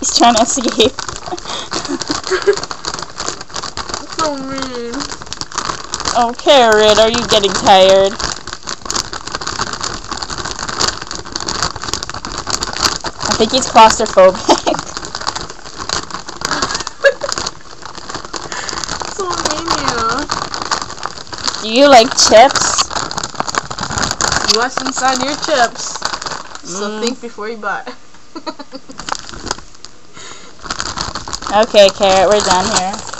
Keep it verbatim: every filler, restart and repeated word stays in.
He's trying to escape. So mean. Oh, Carrot, are you getting tired? I think he's claustrophobic. So mean, yeah. Do you like chips? What's inside your chips? So Mm. think before you buy. Okay, Carrot, we're done here.